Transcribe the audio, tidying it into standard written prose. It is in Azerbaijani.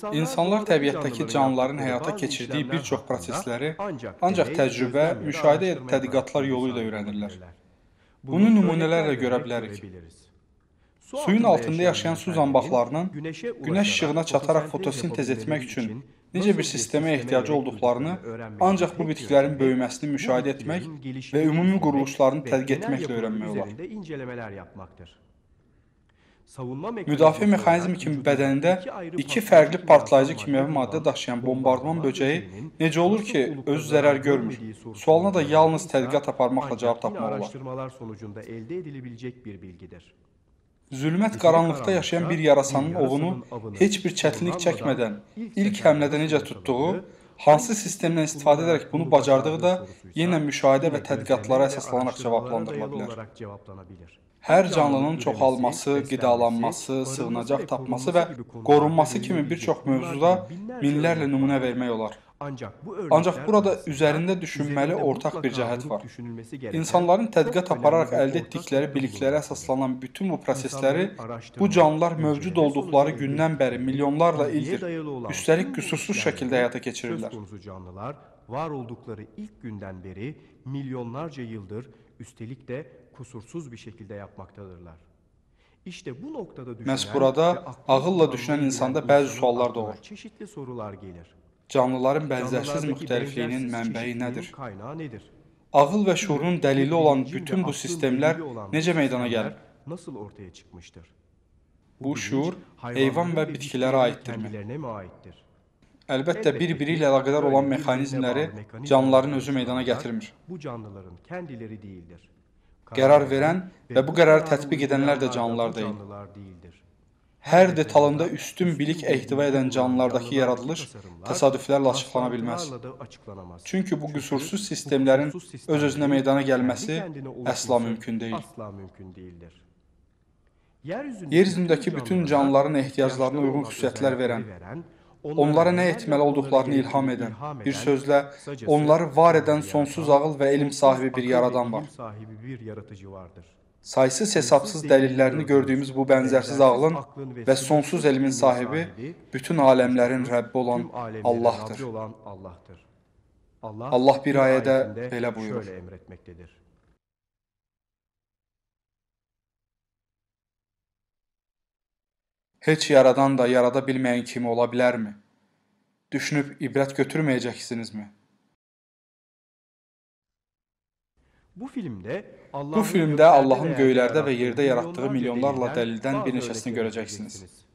İnsanlar təbiətdəki canlıların həyata keçirdiyi bir çox prosesləri ancaq təcrübə, müşahidə və tədqiqatlar yolu ilə öyrənirlər. Bunu nümunələrlə görə bilərik. Suyun altında yaşayan su zambaqlarının günəş işığına çataraq fotosintez etmək üçün necə bir sistemə ehtiyacı olduqlarını ancaq bu bitkilərin böyüməsini müşahidə etmək və ümumi quruluşlarını tədqiq etməklə öyrənmək olar. Müdafiə mexanizmi kimi bədənində iki fərqli partlayıcı kimyəvi maddə daşıyan bombardman böcəyi necə olur ki, özü zərər görmür? Sualına da yalnız tədqiqat aparmaqla cavab tapmaq olar. Zülmət qaranlıqda yaşayan bir yarasanın ovunu heç bir çətinlik çəkmədən ilk həmlədə necə tutduğu, hansı sistemdən istifadə edərək bunu bacardığı da yenə müşahidə və tədqiqatlara əsaslanaraq cavablandırıla bilər. Hər canlının çoxalması, qidalanması, sığınacaq tapması və qorunması kimi bir çox mövzuda minlərlə nümunə vermək olar. Ancaq burada üzərində düşünməli ortaq bir cəhət var. İnsanların tədqiqat apararaq əldə etdikləri biliklərə əsaslanan bütün bu prosesləri bu canlılar mövcud olduqları gündən bəri milyonlarla ildir, üstəlik qüsursuz şəkildə həyata keçirirlər. Var olduqları ilk gündən bəri milyonlarca yıldır, üstəlik də kusursuz bir şekilde yapmaktadırlar. İşte bu noktada Məhz burada ağılla düşünən insanda bəzi suallar doğur. Çeşitli sorular gelir. Canlıların bənzərsiz müxtəlifliyinin mənbəyi nədir? Ağıl və şuurun dəlili olan bütün bu sistemlər necə meydana gəlir? Nasıl ortaya çıkmıştır? Bu şuur heyvan və bitkilərə aiddirmi? Əlbəttə, bir-biri ilə əlaqədar olan mexanizmləri canlıların özü meydana gətirmir. Bu canlıların kendileri değildir. Qərar verən və bu qərarı tətbiq edənlər də canlılar deyil. Hər detalında üstün bilik ehtiva edən canlılardakı yaradılış təsadüflərlə açıqlana bilməz. Çünki bu qüsursuz sistemlərin öz-özünə meydana gəlməsi əsla mümkün deyil. Yer üzündəki bütün canlıların ehtiyaclarına uyğun xüsusiyyətlər verən, onlara nə etməli olduqlarını ilham edən, bir sözlə, onları var edən sonsuz ağıl və elm sahibi bir yaradan var. Saysız hesabsız dəlillərini gördüyümüz bu bənzərsiz ağlın və sonsuz elmin sahibi bütün aləmlərin Rəbbi olan Allahdır. Allah bir ayədə belə buyurur. Heç yaradan da yarada bilməyən kimi ola bilərmi? Düşünüb ibrət götürməyəcəksinizmi? Bu filmdə Allahın göylərdə və yerdə yaratdığı milyonlarla dəlildən bir neçəsini görəcəksiniz.